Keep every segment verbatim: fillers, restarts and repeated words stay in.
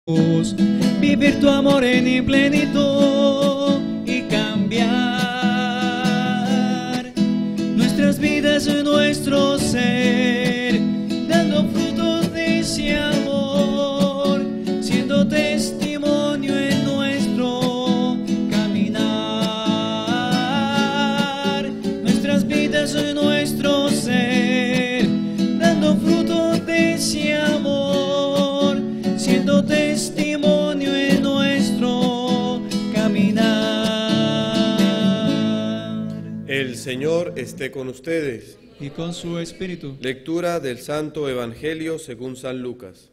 vivir tu amor en plenitud y cambiar nuestras vidas, nuestro ser, dando frutos de ese amor, siendo testimonio en nuestro caminar, nuestras vidas, nuestro ser, dando frutos de ese amor, siendo testimonio en nuestro caminar. El Señor esté con ustedes. Y con su espíritu. Lectura del Santo Evangelio según San Lucas.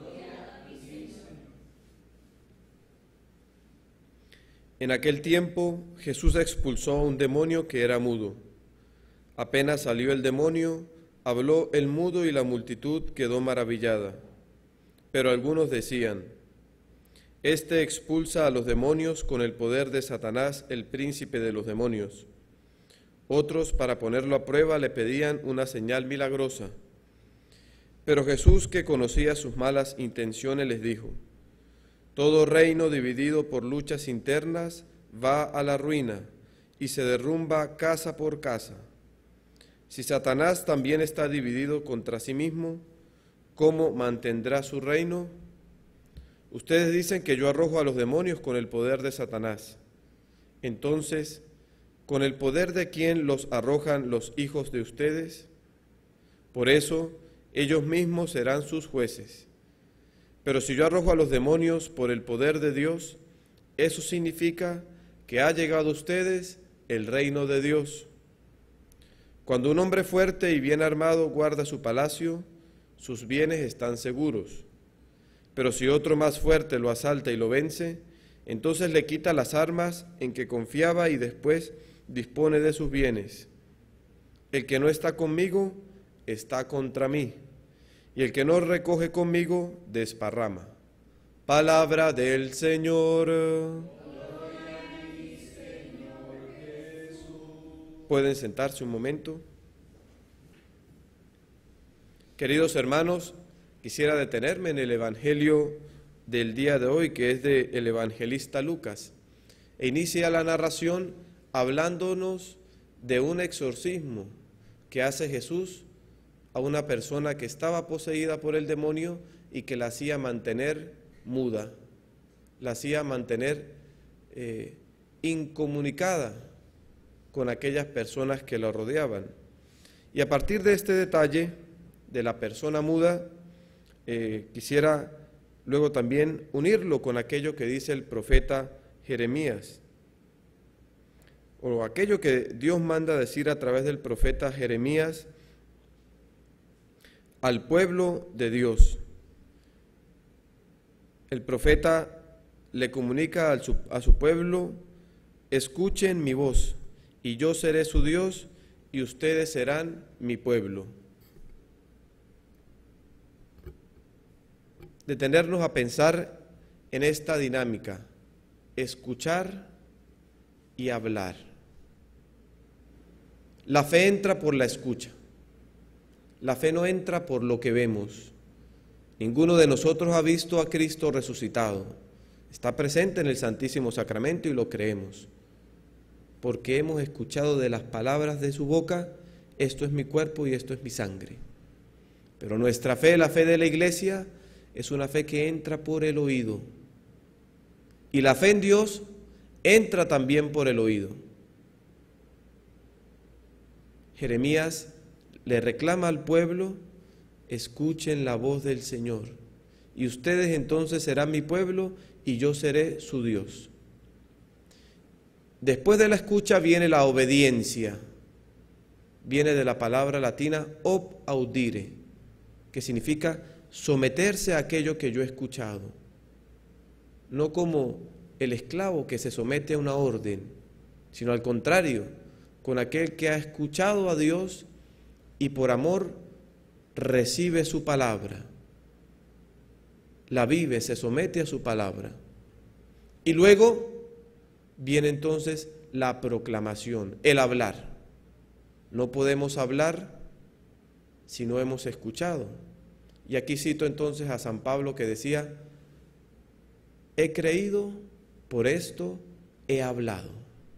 En aquel tiempo Jesús expulsó a un demonio que era mudo. Apenas salió el demonio, habló el mudo y la multitud quedó maravillada. Pero algunos decían: Este expulsa a los demonios con el poder de Satanás, el príncipe de los demonios. Otros, para ponerlo a prueba, le pedían una señal milagrosa. Pero Jesús, que conocía sus malas intenciones, les dijo: Todo reino dividido por luchas internas va a la ruina y se derrumba casa por casa. Si Satanás también está dividido contra sí mismo, ¿cómo mantendrá su reino? Ustedes dicen que yo arrojo a los demonios con el poder de Satanás. Entonces, ¿con el poder de quién los arrojan los hijos de ustedes? Por eso, ellos mismos serán sus jueces. Pero si yo arrojo a los demonios por el poder de Dios, eso significa que ha llegado a ustedes el reino de Dios. Cuando un hombre fuerte y bien armado guarda su palacio, sus bienes están seguros. Pero si otro más fuerte lo asalta y lo vence, entonces le quita las armas en que confiaba y después dispone de sus bienes. El que no está conmigo está contra mí, y el que no recoge conmigo desparrama. Palabra del Señor. Gloria a ti, Señor Jesús. ¿Pueden sentarse un momento? Queridos hermanos, quisiera detenerme en el Evangelio del día de hoy, que es del evangelista Lucas, e inicia la narración hablándonos de un exorcismo que hace Jesús a una persona que estaba poseída por el demonio y que la hacía mantener muda, la hacía mantener eh, incomunicada con aquellas personas que la rodeaban. Y a partir de este detalle de la persona muda, eh, quisiera luego también unirlo con aquello que dice el profeta Jeremías, o aquello que Dios manda decir a través del profeta Jeremías al pueblo de Dios. El profeta le comunica a su, a su pueblo: escuchen mi voz, y yo seré su Dios, y ustedes serán mi pueblo. Detenernos a pensar en esta dinámica: escuchar y hablar. La fe entra por la escucha. La fe no entra por lo que vemos. Ninguno de nosotros ha visto a Cristo resucitado. Está presente en el Santísimo Sacramento y lo creemos, porque hemos escuchado de las palabras de su boca: esto es mi cuerpo y esto es mi sangre. Pero nuestra fe, la fe de la Iglesia, es una fe que entra por el oído. Y la fe en Dios entra también por el oído. Jeremías le reclama al pueblo: escuchen la voz del Señor, y ustedes entonces serán mi pueblo y yo seré su Dios. Después de la escucha viene la obediencia. Viene de la palabra latina ob audire, que significa someterse a aquello que yo he escuchado. No como el esclavo que se somete a una orden, sino al contrario, con aquel que ha escuchado a Dios y por amor recibe su palabra, la vive, se somete a su palabra. Y luego viene entonces la proclamación, el hablar. No podemos hablar si no hemos escuchado. Y aquí cito entonces a San Pablo, que decía: He creído, por esto he hablado.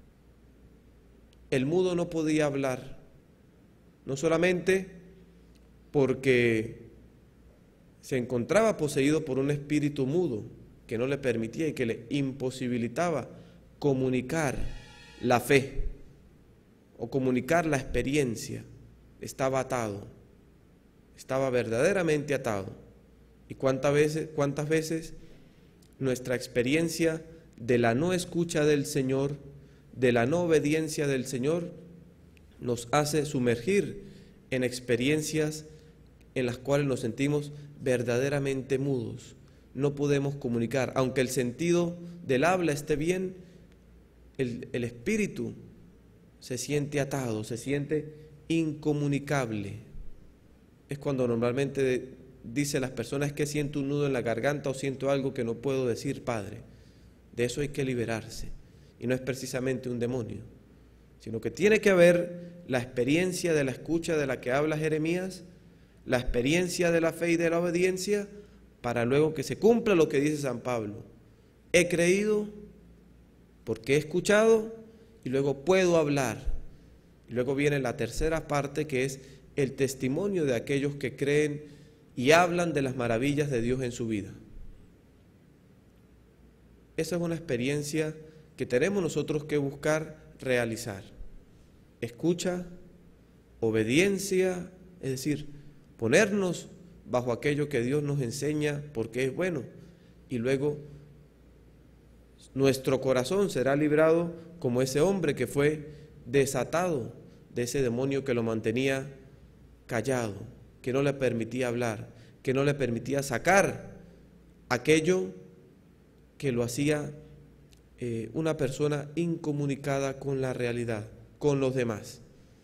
El mudo no podía hablar, no solamente porque se encontraba poseído por un espíritu mudo que no le permitía y que le imposibilitaba comunicar la fe o comunicar la experiencia. Estaba atado, estaba verdaderamente atado. ¿Y cuántas veces, cuántas veces nuestra experiencia de la no escucha del Señor, de la no obediencia del Señor, nos hace sumergir en experiencias en las cuales nos sentimos verdaderamente mudos? No podemos comunicar, aunque el sentido del habla esté bien, el, el espíritu se siente atado, se siente incomunicable. Es cuando normalmente dice las personas que siento un nudo en la garganta o siento algo que no puedo decir, Padre. De eso hay que liberarse, y no es precisamente un demonio, sino que tiene que haber la experiencia de la escucha de la que habla Jeremías, la experiencia de la fe y de la obediencia, para luego que se cumpla lo que dice San Pablo. He creído porque he escuchado y luego puedo hablar. Y luego viene la tercera parte, que es el testimonio de aquellos que creen y hablan de las maravillas de Dios en su vida. Esa es una experiencia que tenemos nosotros que buscar realizar. Escucha, obediencia, es decir, ponernos bajo aquello que Dios nos enseña porque es bueno, y luego nuestro corazón será librado como ese hombre que fue desatado de ese demonio que lo mantenía callado, que no le permitía hablar, que no le permitía sacar aquello que lo hacía eh, una persona incomunicada con la realidad, con los demás.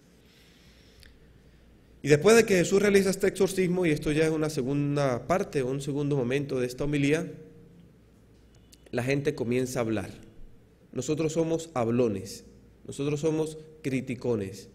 Y después de que Jesús realiza este exorcismo, y esto ya es una segunda parte, un segundo momento de esta homilía, la gente comienza a hablar. Nosotros somos hablones, nosotros somos criticones.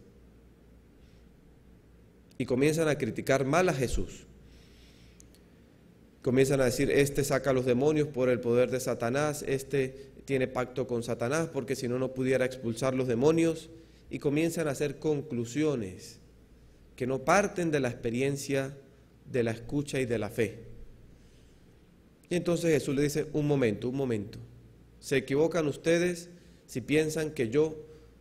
Y comienzan a criticar mal a Jesús. Comienzan a decir, este saca a los demonios por el poder de Satanás, este tiene pacto con Satanás porque si no, no pudiera expulsar los demonios. Y comienzan a hacer conclusiones que no parten de la experiencia, de la escucha y de la fe. Y entonces Jesús le dice, un momento, un momento, se equivocan ustedes si piensan que yo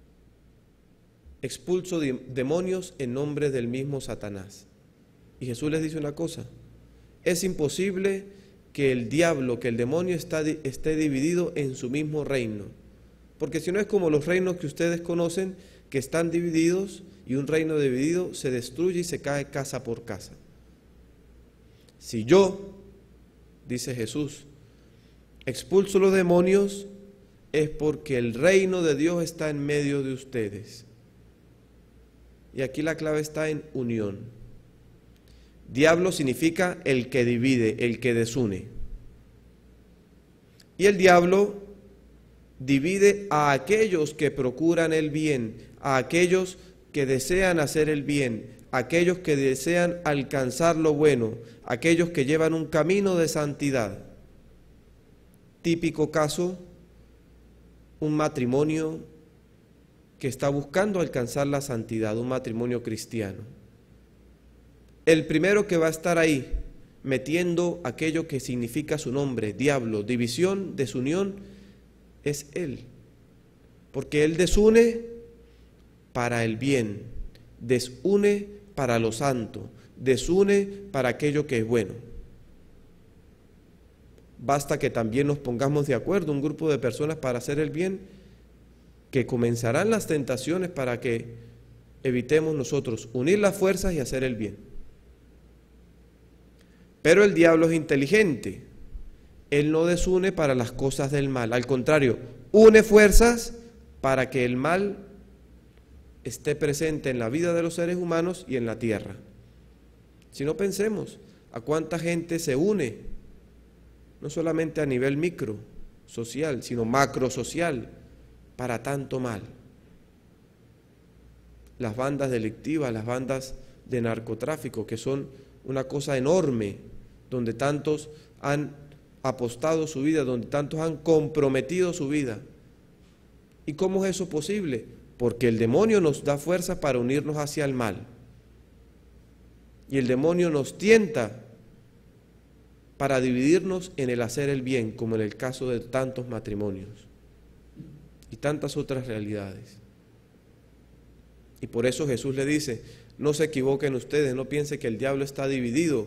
expulso de demonios en nombre del mismo Satanás. Y Jesús les dice una cosa, es imposible que el diablo, que el demonio está, esté dividido en su mismo reino, porque si no es como los reinos que ustedes conocen, que están divididos, y un reino dividido se destruye y se cae casa por casa. Si yo, dice Jesús, expulso los demonios, es porque el reino de Dios está en medio de ustedes. Y aquí la clave está en unión. Diablo significa el que divide, el que desune. Y el diablo divide a aquellos que procuran el bien, a aquellos que desean hacer el bien, a aquellos que desean alcanzar lo bueno, a aquellos que llevan un camino de santidad. Típico caso, un matrimonio que está buscando alcanzar la santidad, un matrimonio cristiano. El primero que va a estar ahí, metiendo aquello que significa su nombre, diablo, división, desunión, es él. Porque él desune para el bien, desune para lo santo, desune para aquello que es bueno. Basta que también nos pongamos de acuerdo, un grupo de personas para hacer el bien, que comenzarán las tentaciones para que evitemos nosotros unir las fuerzas y hacer el bien. Pero el diablo es inteligente, él no desune para las cosas del mal, al contrario, une fuerzas para que el mal esté presente en la vida de los seres humanos y en la tierra. Si no, pensemos a cuánta gente se une, no solamente a nivel micro social, sino macro social, para tanto mal. Las bandas delictivas, las bandas de narcotráfico, que son una cosa enorme, donde tantos han apostado su vida, donde tantos han comprometido su vida. ¿Y cómo es eso posible? Porque el demonio nos da fuerza para unirnos hacia el mal. Y el demonio nos tienta para dividirnos en el hacer el bien, como en el caso de tantos matrimonios y tantas otras realidades. Y por eso Jesús le dice, no se equivoquen ustedes, no piensen que el diablo está dividido.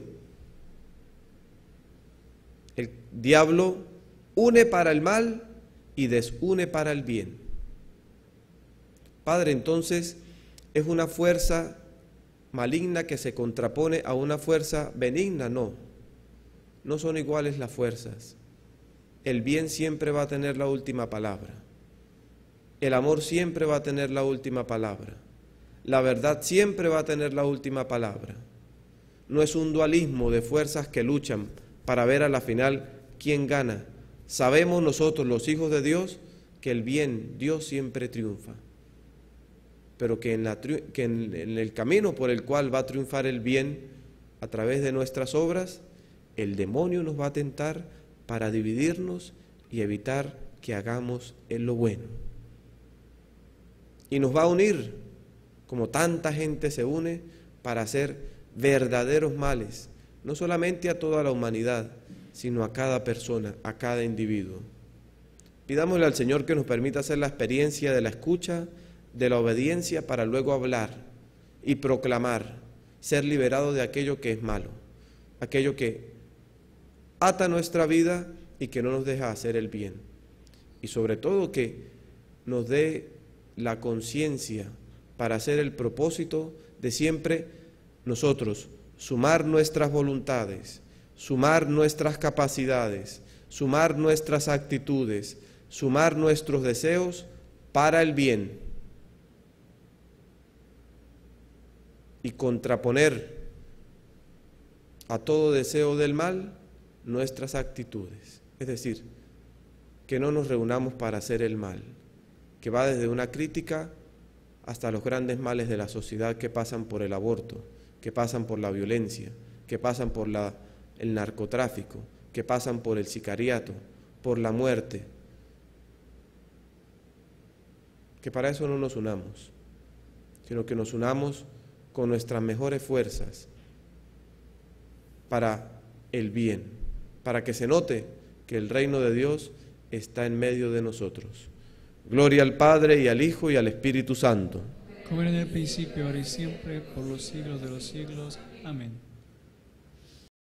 El diablo une para el mal y desune para el bien. Padre, entonces, ¿es una fuerza maligna que se contrapone a una fuerza benigna? No, no son iguales las fuerzas. El bien siempre va a tener la última palabra. El amor siempre va a tener la última palabra. La verdad siempre va a tener la última palabra. No es un dualismo de fuerzas que luchan para ver a la final quién gana. Sabemos nosotros, los hijos de Dios, que el bien, Dios siempre triunfa. Pero que, en, la, que en, en el camino por el cual va a triunfar el bien a través de nuestras obras, el demonio nos va a tentar para dividirnos y evitar que hagamos en lo bueno. Y nos va a unir, como tanta gente se une, para hacer verdaderos males, no solamente a toda la humanidad, sino a cada persona, a cada individuo. Pidámosle al Señor que nos permita hacer la experiencia de la escucha, de la obediencia, para luego hablar y proclamar, ser liberados de aquello que es malo, aquello que ata nuestra vida y que no nos deja hacer el bien. Y sobre todo que nos dé la conciencia para hacer el propósito de siempre nosotros sumar nuestras voluntades, sumar nuestras capacidades, sumar nuestras actitudes, sumar nuestros deseos para el bien y contraponer a todo deseo del mal nuestras actitudes. Es decir, que no nos reunamos para hacer el mal, que va desde una crítica hasta los grandes males de la sociedad que pasan por el aborto, que pasan por la violencia, que pasan por la, el narcotráfico, que pasan por el sicariato, por la muerte. Que para eso no nos unamos, sino que nos unamos con nuestras mejores fuerzas para el bien, para que se note que el reino de Dios está en medio de nosotros. Gloria al Padre, y al Hijo, y al Espíritu Santo. Como era en el principio, ahora y siempre, por los siglos de los siglos. Amén.